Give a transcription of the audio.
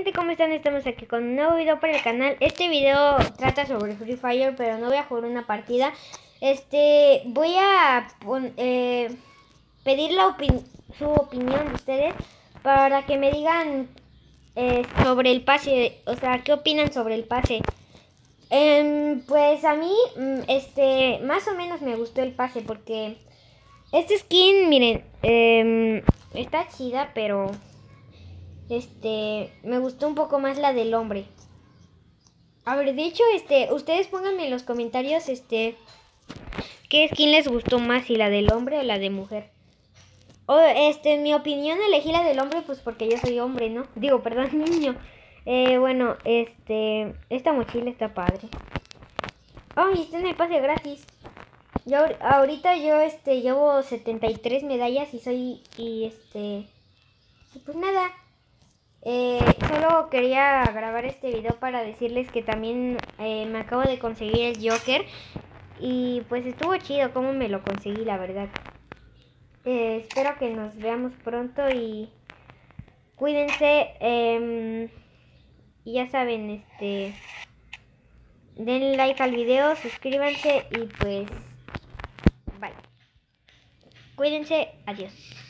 gente, ¿cómo están? Estamos aquí con un nuevo video para el canal. Este video trata sobre Free Fire, pero no voy a jugar una partida. Voy a pedir su opinión de ustedes para que me digan sobre el pase, o sea, ¿qué opinan sobre el pase? Pues a mí, más o menos me gustó el pase porque esta skin, miren, está chida, pero me gustó un poco más la del hombre. A ver, de hecho, ustedes pónganme en los comentarios, qué skin les gustó más, si la del hombre o la de mujer. En mi opinión elegí la del hombre, pues porque yo soy hombre, ¿no? Digo, perdón, niño. Bueno, esta mochila está padre. Oh, y está en el pase gratis. Yo ahorita llevo 73 medallas y pues nada. Solo quería grabar este video para decirles que también me acabo de conseguir el Joker. Y pues estuvo chido como me lo conseguí, la verdad. Espero que nos veamos pronto y cuídense. Y ya saben, denle like al video, suscríbanse y pues bye. Cuídense, adiós.